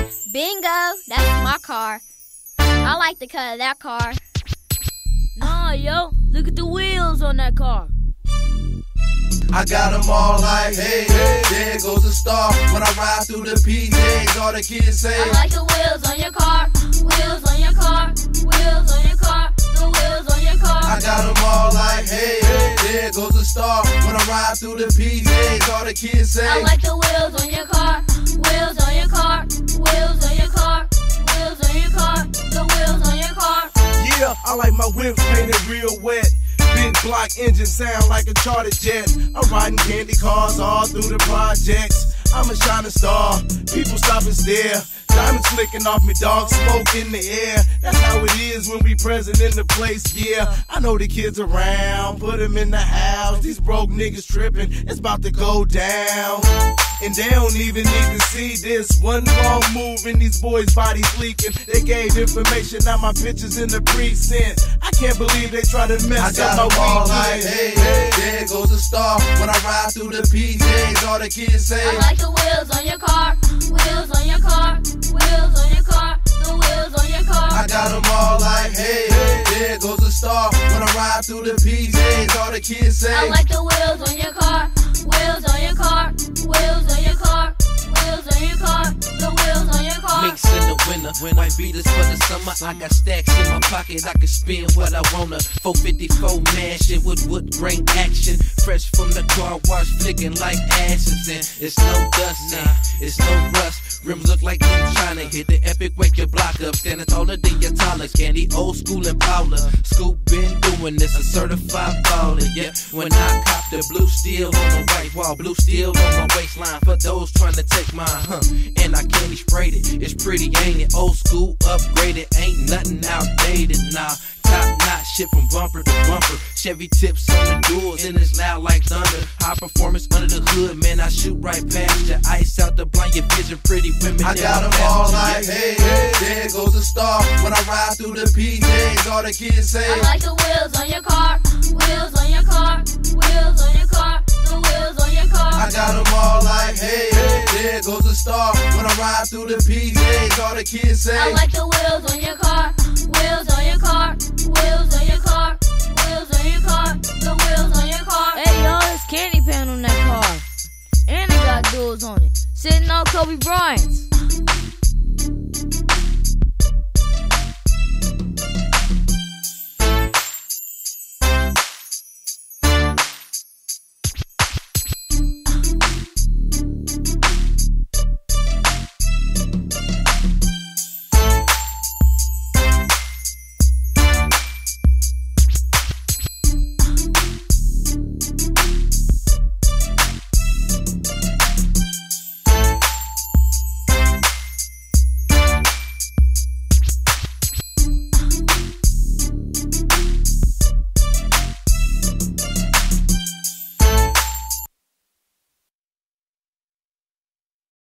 Bingo, that's my car. I like the cut of that car. Nah, yo, look at the wheels on that car. I got them all like, hey, there goes a star. When I ride through the PJs, all the kids say, I like the wheels on your car, wheels on your car, wheels on your car, the wheels on your car. I got them all like, hey, there goes a star. When I ride through the PJs, all the kids say, I like the wheels on your car, wheels on your car, wheels on your car, wheels on your car, the wheels on your car. Yeah, I like my whips painted real wet. Big block engine sound like a charter jet. I'm riding candy cars all through the projects. I'm a shining star, people stop and stare. Diamonds flicking off me, dog, smoke in the air. That's how it is when we present in the place, yeah. I know the kids around, put them in the house. These broke niggas tripping, it's about to go down. And they don't even need to see this. One wrong move and these boys' bodies leaking. They gave information, now my pictures in the precinct. I can't believe they try to mess up my weekend. Like, hey, there goes a star. When I ride through the PJs, all the kids say, I like the wheels on your car, wheels on your car, wheels on your car, the wheels on your car. I got them all like, hey, there goes a star. When I ride through the PJs, all the kids say, I like the wheels on your car, wheels on your car, wheels on your car, wheels on your car, the wheels on your car. Mix in the winter, white beaters for the summer. I got stacks in my pocket, I can spend what I wanna. 454 mashing with wood grain action. Fresh from the car wash, flicking like ashes. And it's no dust, nah, it's no rust. Rims look like you tryna hit the epic, wake your block up. Standing taller than your taller candy, old school and Paula. Scoop been doing this, a certified baller, yeah. When I cop the blue steel on the white wall, blue steel on my waistline for those trying to take mine, and I candy sprayed it, it's pretty, ain't it? Old school, upgraded, ain't nothing outdated, nah. Top notch shit from bumper to bumper. Chevy tips on the doors and it's loud like thunder. High performance under the hood, man, I shoot right past ya. Ice out to blind your vision, pretty women. I got them all like, hey, there goes a star. When I ride through the PJs, all the kids say, I like the wheels on your car, wheels on your car, wheels on your car, the wheels on your car. I got them all like, hey, there goes a star. When I ride through the PJs, all the kids say, I like the wheels on your car, wheels on your car, wheels on your car, wheels on your car, the wheels on your car. Hey, y'all, there's candy pan on that car. And it got duals on it. Sitting on Kobe Bryant's.